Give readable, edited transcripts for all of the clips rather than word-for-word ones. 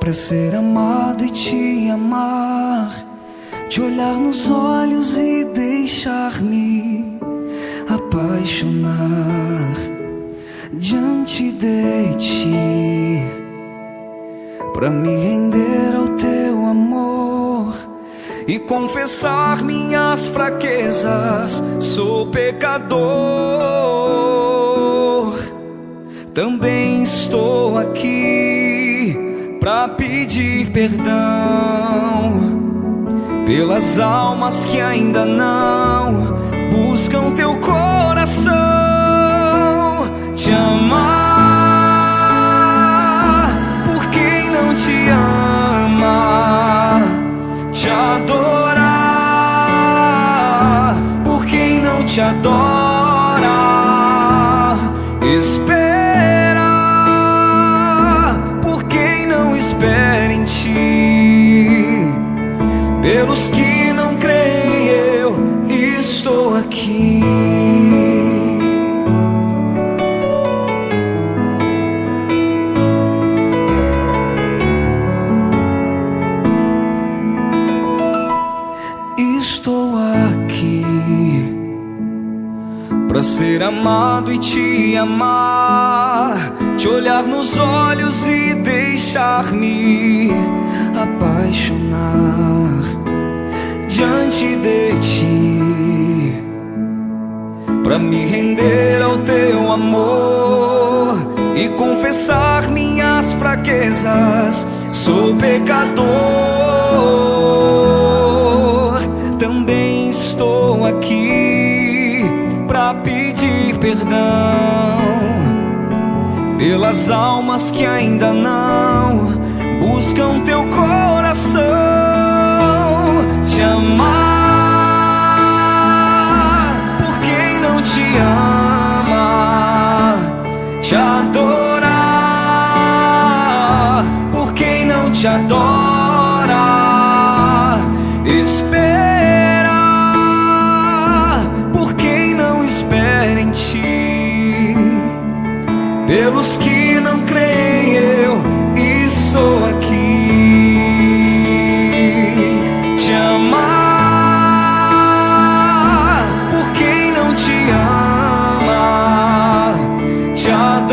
pra ser amado e te amar, te olhar nos olhos e deixar-me apaixonar diante de ti, pra me render ao teu amor e confessar minhas fraquezas. Sou pecador, também estou aqui pra pedir perdão pelas almas que ainda não buscam teu coração. Te amar por quem não te ama, te adorar por quem não te adora, esperar por quem não espera em ti. Pelos que não creem, eu estou aqui. Estou aqui pra ser amado e te amar, te olhar nos olhos e deixar-me apaixonar diante de ti, pra me render ao teu amor e confessar minhas fraquezas. Sou pecador, também estou aqui pra pedir perdão pelas almas que ainda não buscam teu coração. Te amar por quem não te ama, te adorar por quem não te adora, esperar por quem não espera em ti. Pelos que não creem, eu estou aqui. Te amar por quem não te ama, te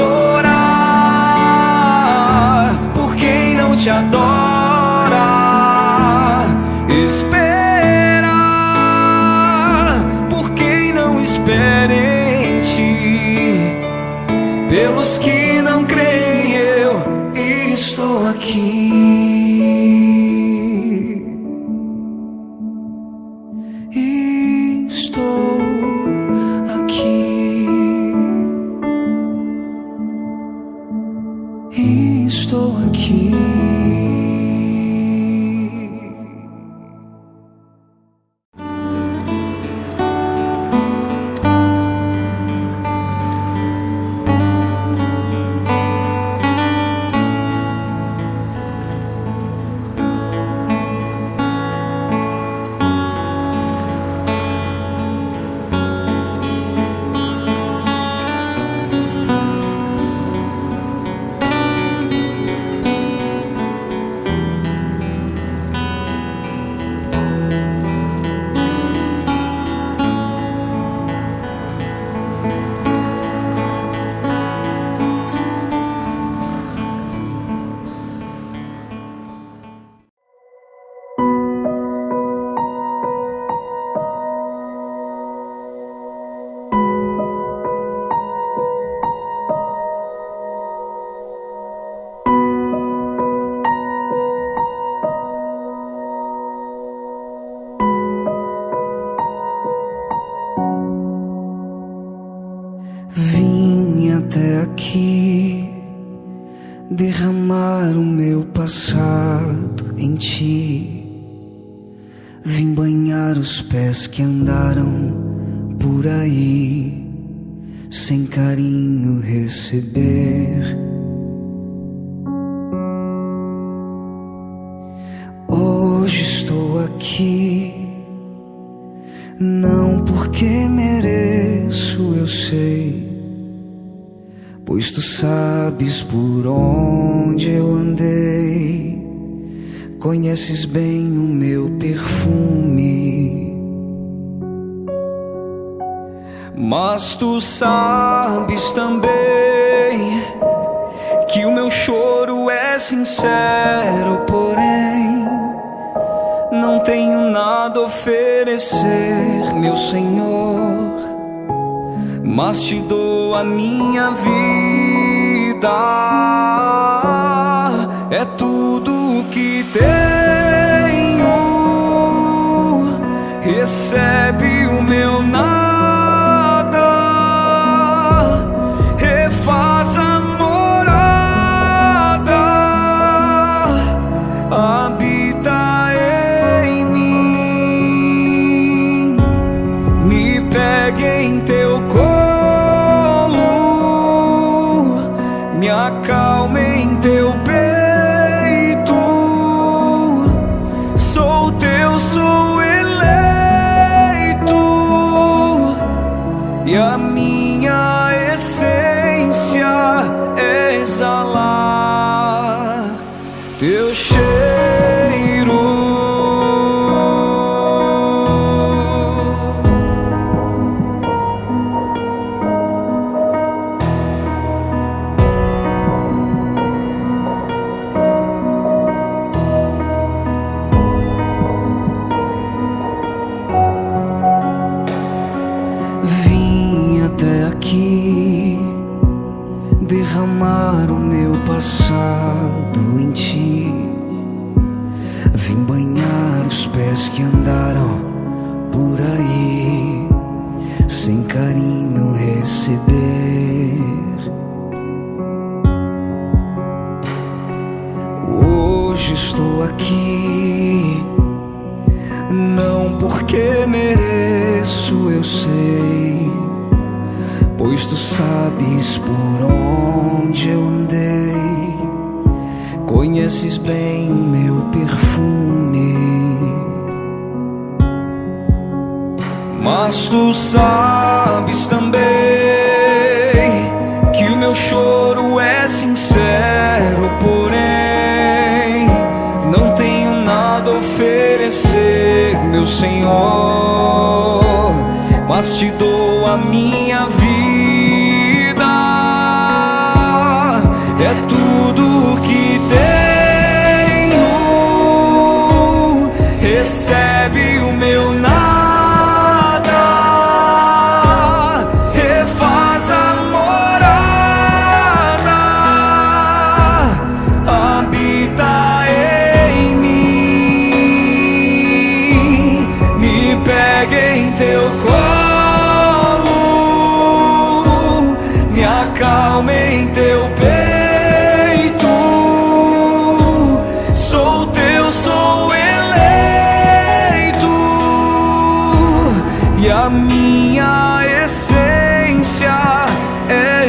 adorar por quem não te adora, esperar por quem não espera em ti. Pelos que não creem, eu estou aqui. Estou aqui. Estou aqui. Vim até aqui derramar o meu passado em ti. Vim banhar os pés que andaram por aí sem carinho receber. Hoje estou aqui, não porque mereço, eu sei, pois tu sabes por onde eu andei, conheces bem o meu perfume. Mas tu sabes também que o meu choro é sincero, porém não tenho nada a oferecer, meu Senhor, mas te dou a minha vida. É tudo o que tenho, recebe o meu nada, refaz a morada, habita em mim, me pegue em teu colo, me acalme em teu peito. Sou teu, sou eleito, e a minha essência é exalar teu cheiro. Vim até aqui derramar o meu passado em ti, vim banhar os pés que andaram por aí sem carinho receber. Hoje estou aqui, não porque mereço, eu sei, pois tu sabes por onde eu andei, conheces bem o meu perfume. Mas tu sabes também que o meu choro é sincero, porém não tenho nada a oferecer, meu Senhor, mas te dou a minha vida. É tudo o que tenho, recebe o meu nada, refaz a morada, habita em mim, me pegue em teu colo, me acalme em teu peito. Sou teu, sou eleito, e a minha essência é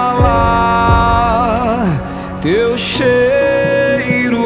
exalar teu cheiro.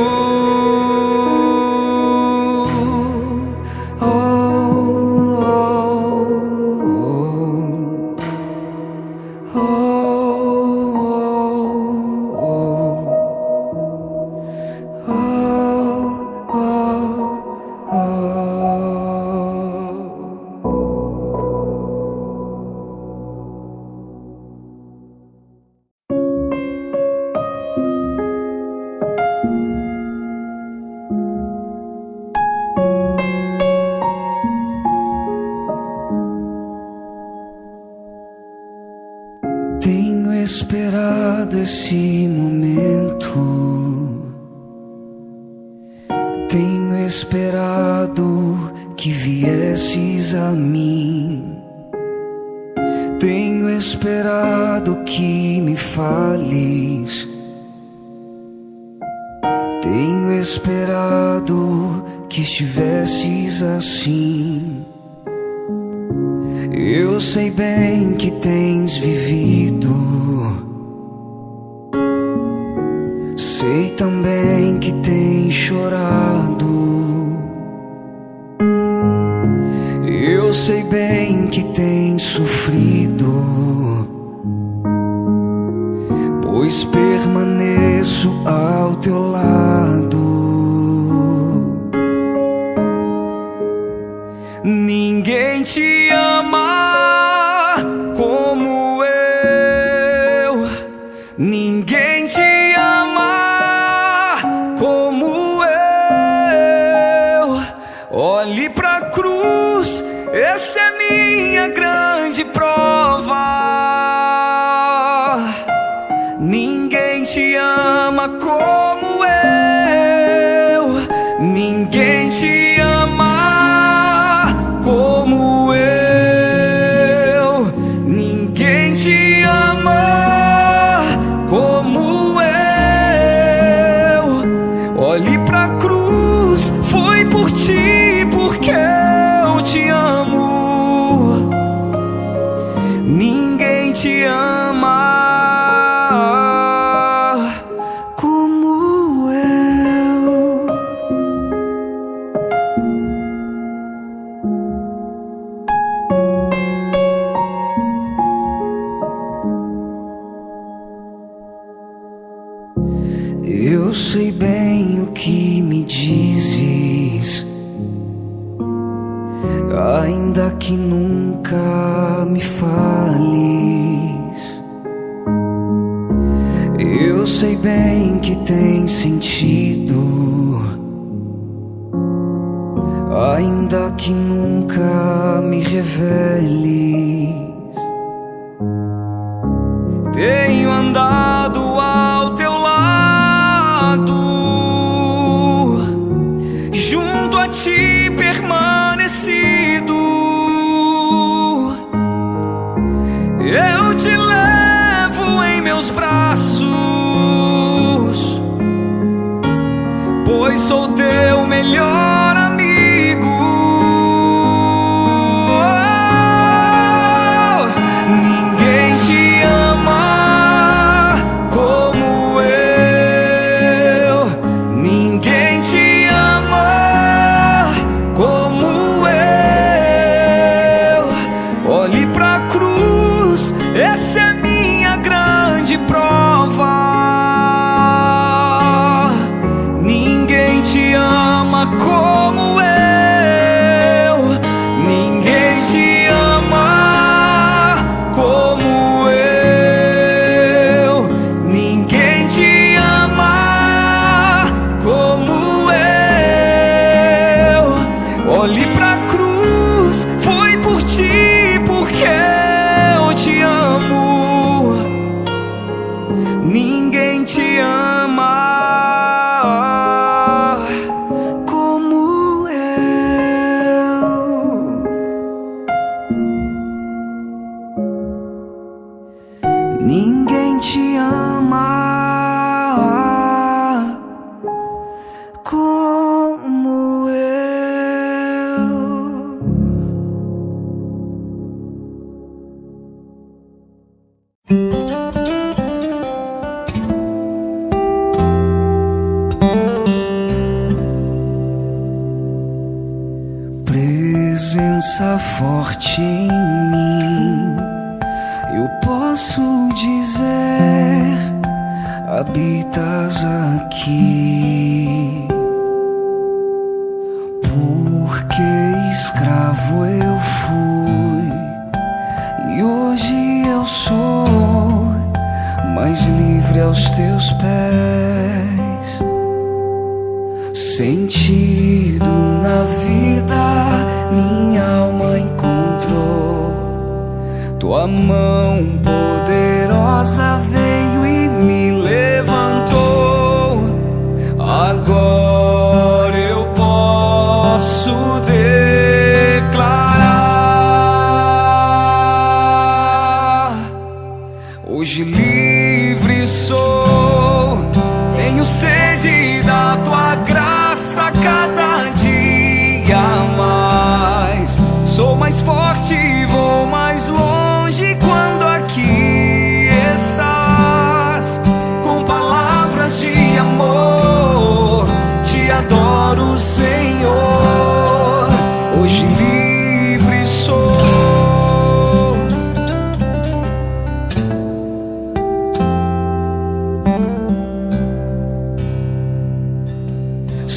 Tenho esperado esse momento, tenho esperado que viesses a mim, tenho esperado que me fales, tenho esperado que estivesses assim. Eu sei bem que tens vivido, sei também que tens chorado. Eu sei bem que tens sofrido, pois permaneço ao teu lado. Ninguém te ama como eu, ninguém te ama como eu. Olhe pra cruz, essa é minha grande prova. Ninguém te ama como eu, ninguém te ama como eu, ninguém te ama como eu. Olhe pra cruz, foi por ti, porque eu te amo. Ninguém te ama como eu. Eu sei bem o que me dizes, ainda que nunca me fales. Eu sei bem que tem sentido, ainda que nunca me reveles. Tenho andado ao teu lado, junto a ti permanecido. Eu te levo em meus braços, pois sou teu melhor amigo. Ninguém te ama como eu, ninguém te ama como eu. Olhe pra cruz, essa é minha grande prova. Ninguém te ama como eu, ninguém te ama como eu, ninguém te ama como eu. Olhe pra cruz, foi por ti, porque eu te amo. Ninguém te ama como eu. Ninguém te ama como eu. Presença forte em mim, eu posso dizer, habitas aqui. Porque escravo eu fui e hoje eu sou mais livre aos teus pés. Sentido na vida minha alma encontrou, tua mão poderosa veio e me levantou. Agora eu posso declarar: hoje livre sou, tenho sede da tua graça cada dia mais. Sou mais forte, vou mais longe quando aqui estás.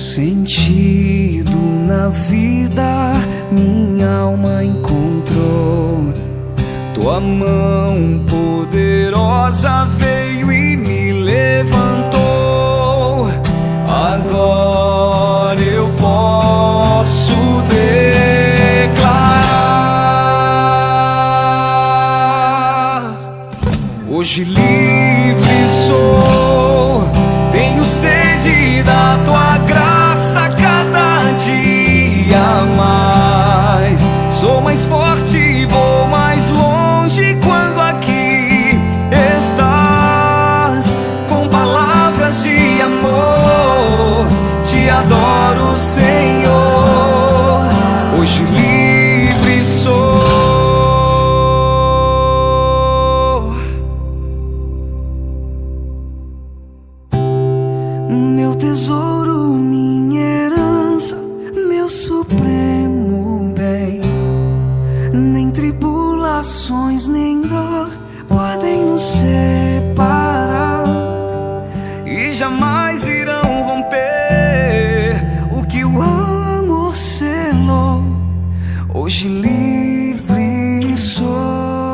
Sentido na vida minha alma encontrou. Tua mão poderosa veio e me levantou. Agora eu posso declarar: hoje livre sou, tenho sede da tua graça cada dia mais. Sou mais forte e vou mais longe quando aqui estás. Com palavras de amor te adoro, Senhor. Hoje livre sou. Meu tesouro, minha herança, meu supremo bem. Nem tribulações, nem dor podem nos separar, e jamais irão romper o que o amor selou. Hoje livre sou.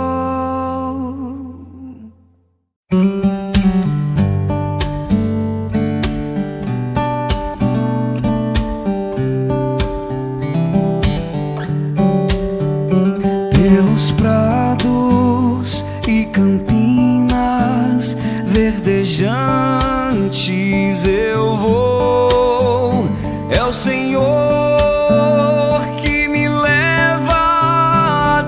Pelos prados e campinas verdejantes eu vou. É o Senhor que me leva a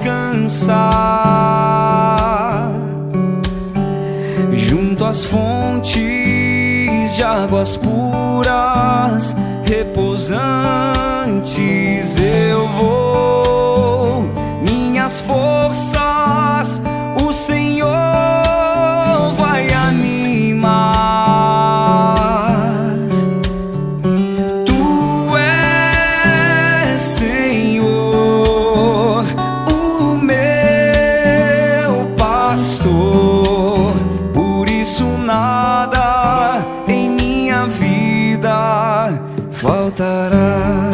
descansar junto às fontes de águas puras, repousantes eu vou. Minhas forças o Senhor vai animar. Tu és, Senhor, o meu pastor, por isso nada em minha vida faltará.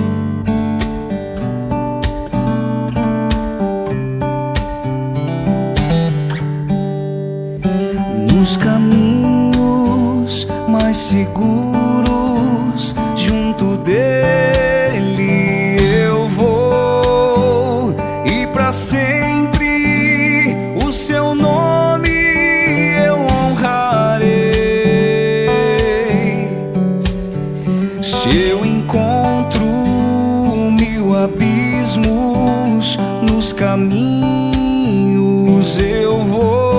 Nos caminhos mais seguros, junto dele eu vou, e para sempre o seu nome eu honrarei. Se eu encontro 1000 abismos nos caminhos eu vou.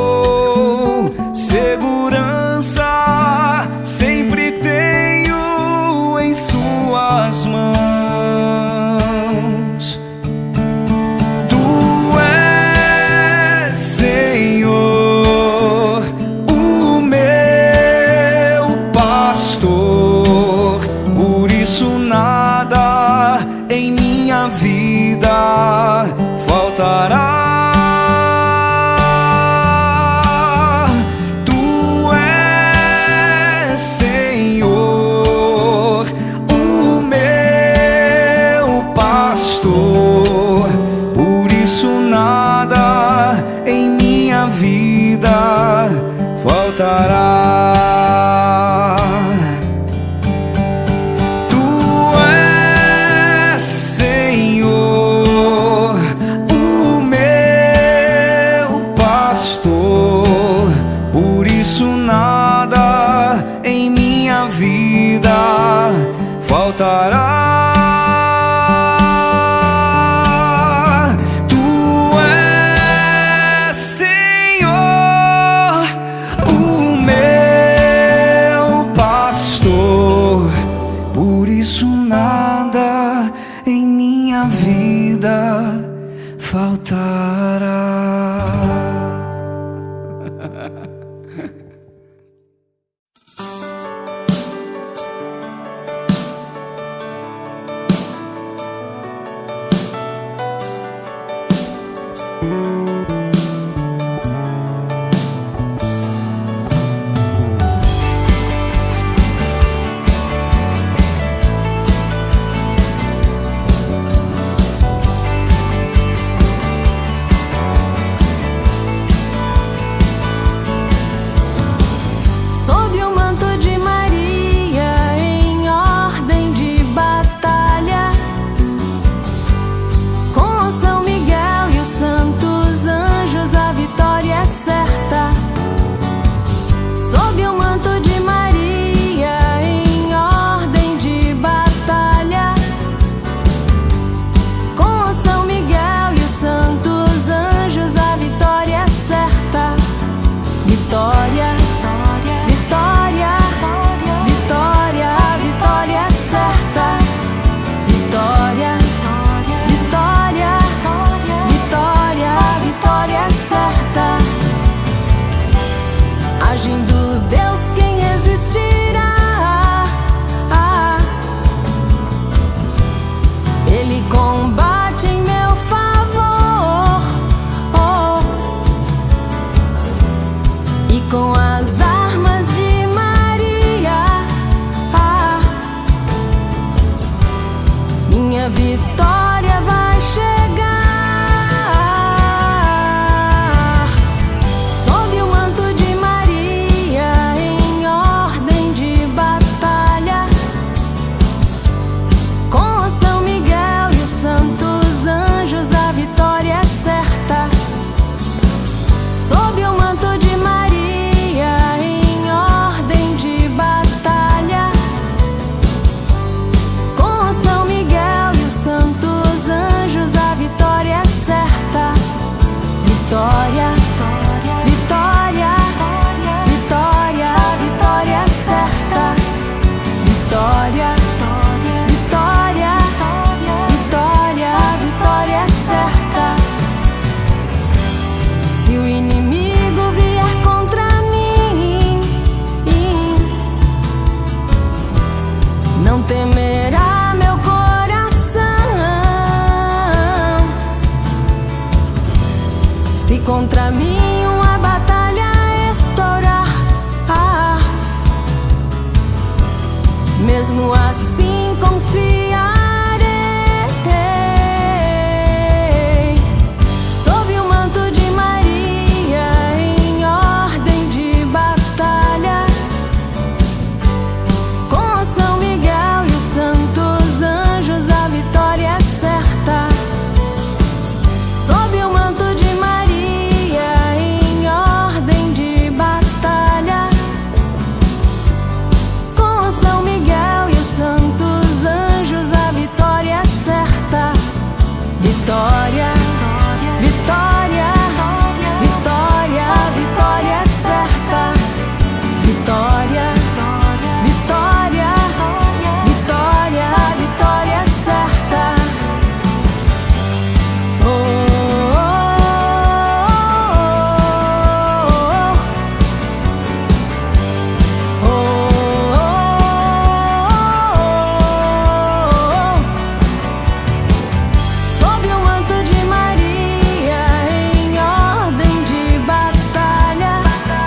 Segurança sempre tenho em suas mãos. temerá meu coração. Se contra mim uma batalha estourar, mesmo assim confiarei. Sob o manto de Maria, em ordem de batalha, com São Miguel e os santos anjos, a vitória é certa. Sob o manto de Maria, em ordem de batalha, com São Miguel e os santos anjos, a vitória é certa. Vitória, vitória, vitória, vitória é certa. Vitória, vitória, vitória, vitória é certa. Oh, oh, oh, oh, oh, oh. Sob o manto de Maria, em ordem de batalha,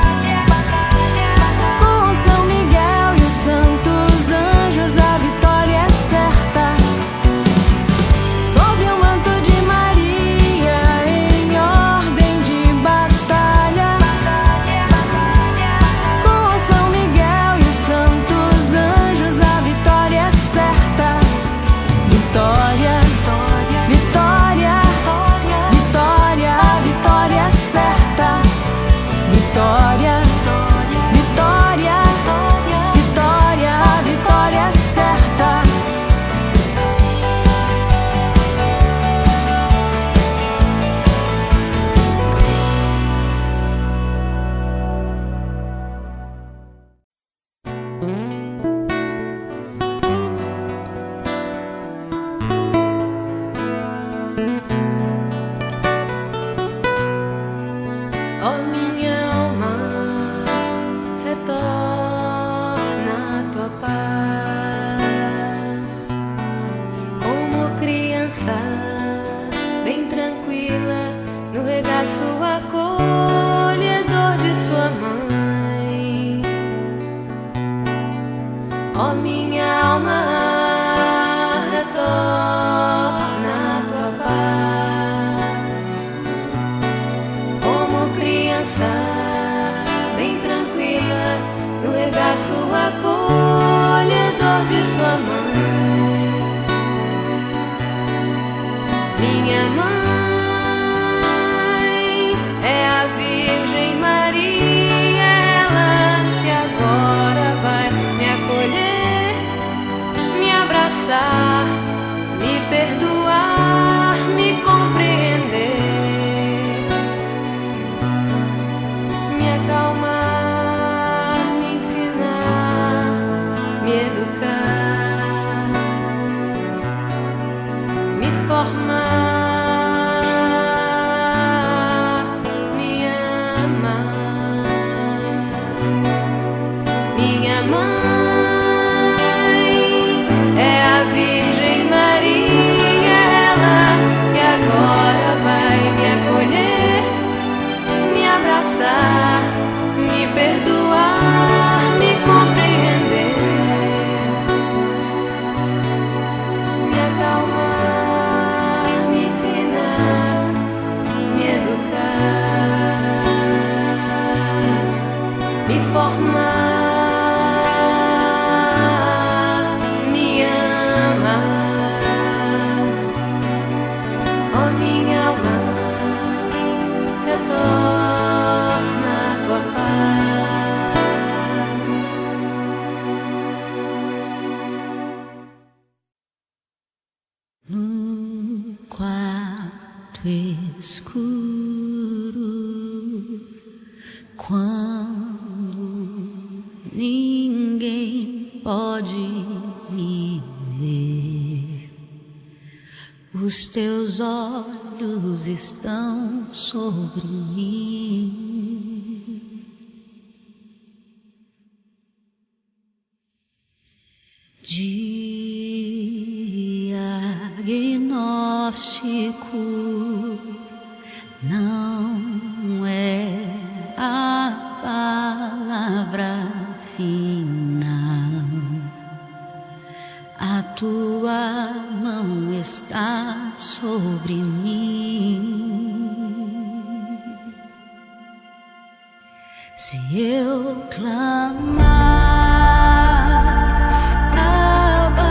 com São Miguel e os santos anjos, a vitória é certa. Sob o manto de Maria, em ordem de batalha, com São Miguel e os santos anjos, a vitória é certa. Vitória, vitória, vitória, vitória é certa. Vitória, vitória, vitória, vitória é certa. Ó minha alma, retorna à tua paz, como criança bem tranquila no regaço acolhedor de sua mãe. Ó minha alma, retorna à tua paz, como criança bem tranquila no regaço acolhedor de sua mãe. Minha mãe é a Virgem Maria, ela que agora vai me acolher, me abraçar, me perdoar, me compreender, me acalmar, me ensinar, me educar, me formar, me amar. Minha mãe é a Virgem Maria, ela que agora vai me acolher, me abraçar, me perdoar, me compreender, me acalmar, me ensinar, me educar, me formar, me amar. Ó minha alma, retorna à tua paz. No quarto escuro, quando ninguém pode me ver, os teus olhos estão sobre mim. De diagnóstico não é a palavra final. A tua mão está sobre mim. Se eu clamar, Abba,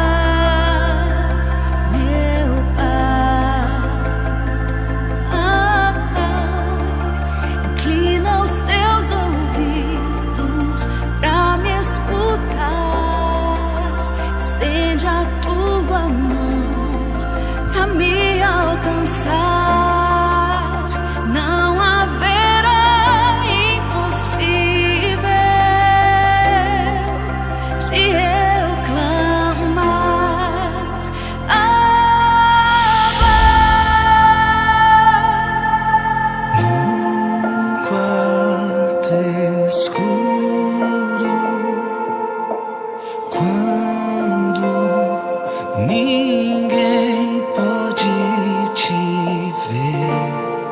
meu Pai, Abba, inclina os teus ouvidos pra me escutar, estende a tua mão pra me alcançar. Não haverá impossível se eu clamar, Abba. No quarto escuro, quando ninguém pode te ver,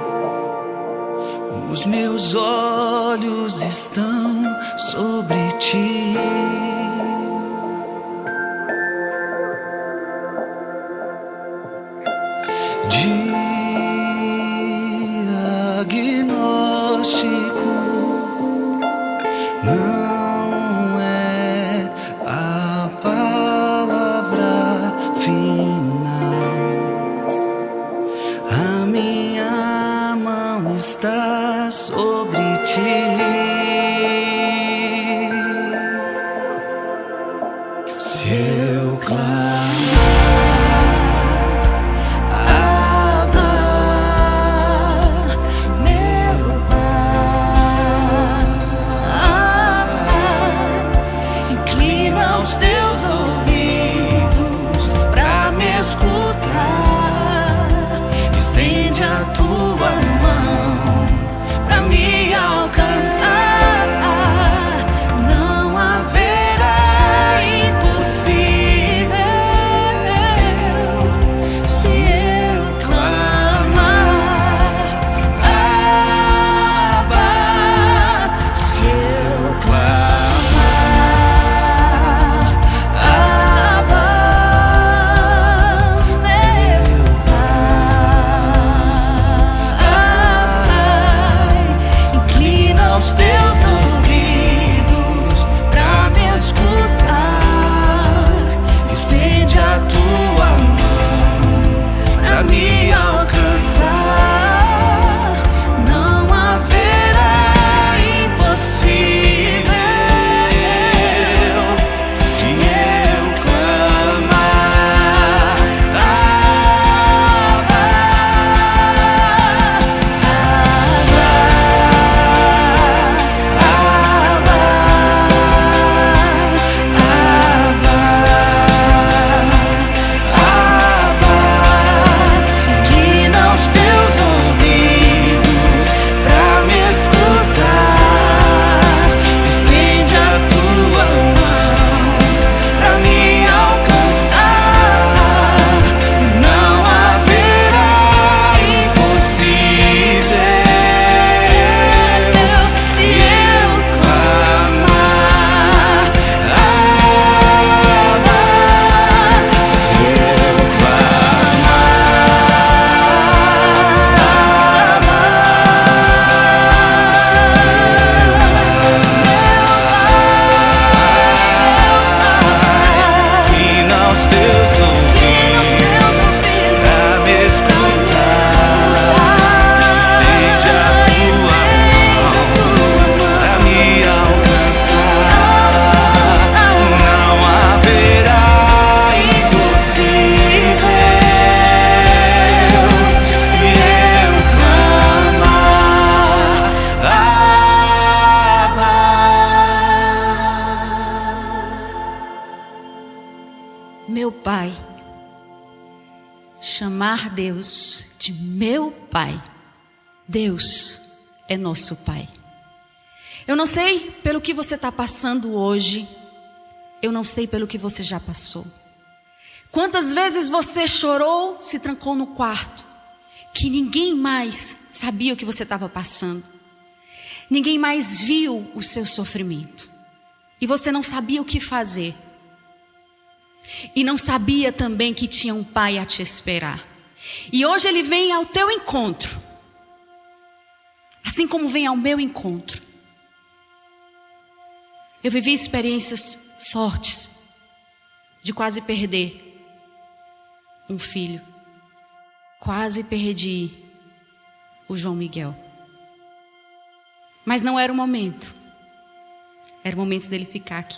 os meus olhos estão sobre ti. Diagnóstico não é a palavra final. A minha mão está sobre ti. Se eu clamar, Abba, meu Pai, Inclina os teus ouvidos pra me escutar, estende a tua mão pra me alcançar. Não haverá impossível se eu clamar, Abba. Se eu clamar, Abba, meu Pai, inclina os teus ouvidos pra me escutar, estende a tua mão pra me alcançar. Não haverá impossível se eu clamar, Abba, inclina os teus ouvidos pra me escutar, estende a tua mão pra me alcançar. Não haverá impossível se eu clamar, Abba. Se eu inclina os teus ouvidos pra me escutar, estende a tua mão pra me alcançar. Não haverá impossível se eu clamar, Abba. Meu Pai, chamar Deus de meu Pai. Deus é nosso Pai. Eu não sei pelo que você está passando hoje, eu não sei pelo que você já passou. Quantas vezes você chorou, se trancou no quarto, que ninguém mais sabia o que você estava passando. Ninguém mais viu o seu sofrimento. E você não sabia o que fazer. E não sabia também que tinha um pai a te esperar. E hoje ele vem ao teu encontro. Assim como vem ao meu encontro. Eu vivi experiências fortes de quase perder um filho. Quase perdi o João Miguel. Mas não era o momento. Era o momento dele ficar aqui.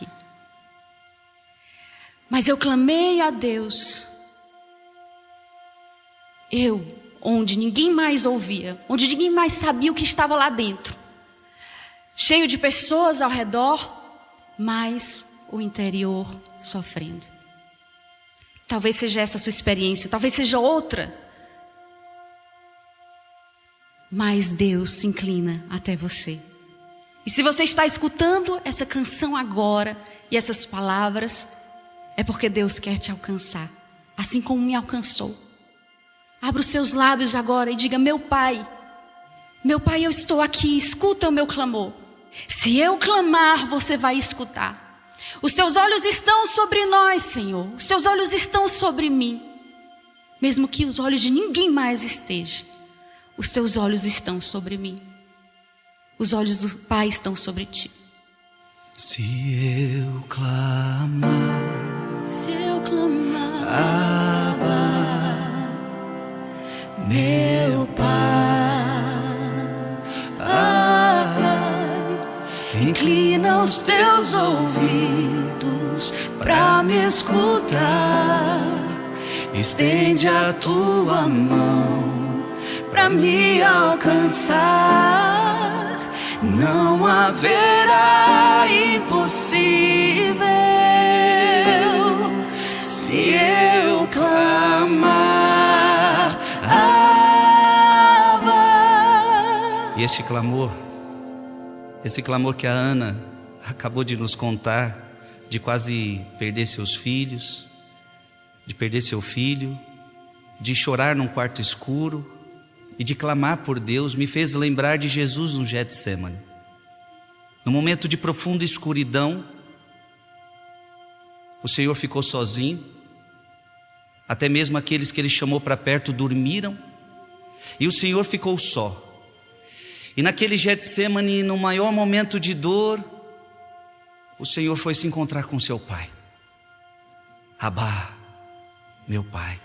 Mas eu clamei a Deus. Onde ninguém mais ouvia, onde ninguém mais sabia o que estava lá dentro. Cheio de pessoas ao redor, mas o interior sofrendo. Talvez seja essa a sua experiência, talvez seja outra. Mas Deus se inclina até você. E se você está escutando essa canção agora e essas palavras, é porque Deus quer te alcançar, assim como me alcançou. Abra os seus lábios agora e diga: meu Pai, eu estou aqui, escuta o meu clamor. Se eu clamar, você vai escutar. Os seus olhos estão sobre nós, Senhor. Os seus olhos estão sobre mim. Mesmo que os olhos de ninguém mais estejam, os seus olhos estão sobre mim. Os olhos do Pai estão sobre ti. Se eu clamar, Abba, meu Pai, inclina os teus ouvidos para me escutar. Estende a tua mão para me alcançar. Não haverá impossível se eu clamar, Abba. E esse clamor que a Ana acabou de nos contar, de quase perder seus filhos, de perder seu filho, de chorar num quarto escuro e de clamar por Deus, me fez lembrar de Jesus no Getsemane. No momento de profunda escuridão, o Senhor ficou sozinho, até mesmo aqueles que Ele chamou para perto dormiram, e o Senhor ficou só. E naquele Getsemane, no maior momento de dor, o Senhor foi se encontrar com seu Pai. Abba, meu Pai.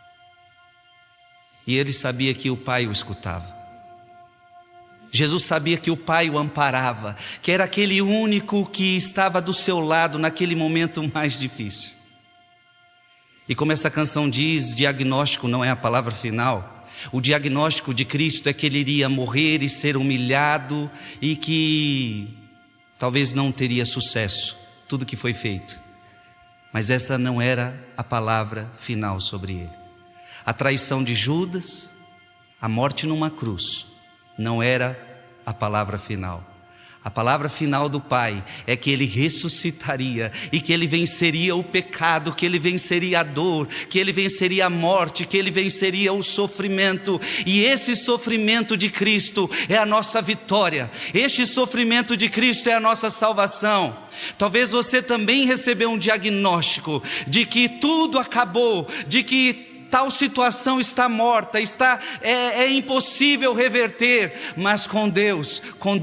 E ele sabia que o Pai o escutava. Jesus sabia que o Pai o amparava, que era aquele único que estava do seu lado naquele momento mais difícil. E como essa canção diz, diagnóstico não é a palavra final. O diagnóstico de Cristo é que Ele iria morrer e ser humilhado e que talvez não teria sucesso tudo que foi feito. Mas essa não era a palavra final sobre Ele. A traição de Judas, a morte numa cruz, não era a palavra final. A palavra final do Pai é que Ele ressuscitaria e que Ele venceria o pecado, que Ele venceria a dor, que Ele venceria a morte, que Ele venceria o sofrimento. E esse sofrimento de Cristo é a nossa vitória. Este sofrimento de Cristo é a nossa salvação. Talvez você também recebeu um diagnóstico de que tudo acabou, de que tal situação está morta, é impossível reverter, mas com Deus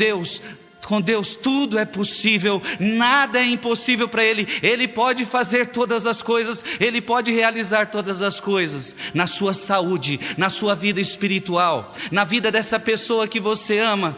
tudo é possível, nada é impossível para Ele. Ele pode fazer todas as coisas, Ele pode realizar todas as coisas, na sua saúde, na sua vida espiritual, na vida dessa pessoa que você ama.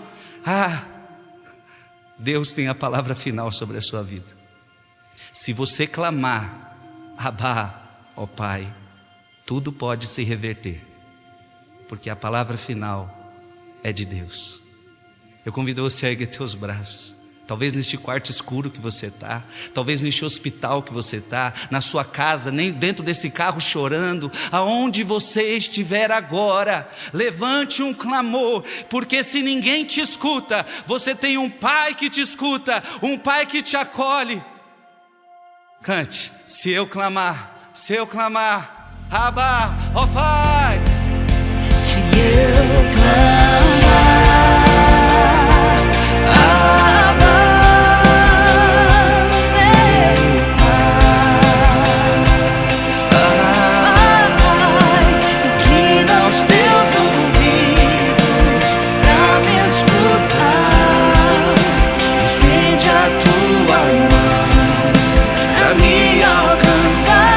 Deus tem a palavra final sobre a sua vida. Se você clamar, Abba, ó Pai, tudo pode se reverter, porque a palavra final é de Deus. Eu convido você a erguer teus braços. Talvez neste quarto escuro que você está, talvez neste hospital que você está, na sua casa, nem dentro desse carro chorando, aonde você estiver agora, levante um clamor, porque se ninguém te escuta, você tem um Pai que te escuta, um Pai que te acolhe. Cante: se eu clamar, Se eu clamar, Abba, ó Pai. Se eu clamar, Abba, meu Pai, inclina os teus ouvidos pra me escutar, estende a tua mão pra me alcançar.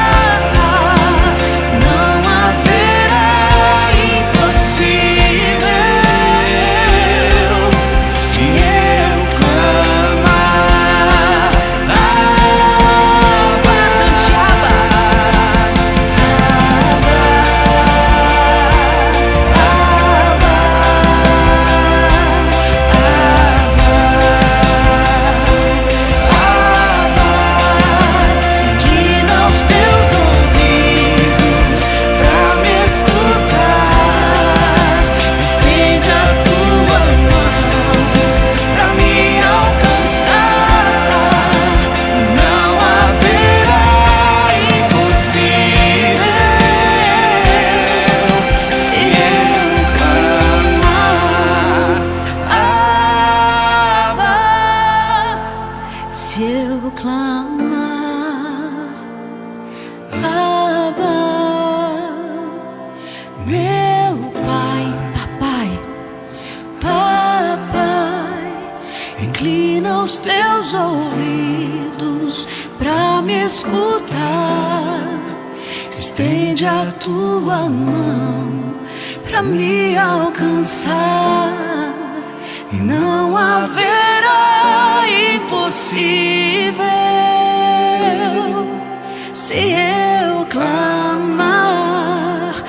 Inclina os teus ouvidos pra me escutar, estende a tua mão pra me alcançar, e não haverá impossível se eu clamar.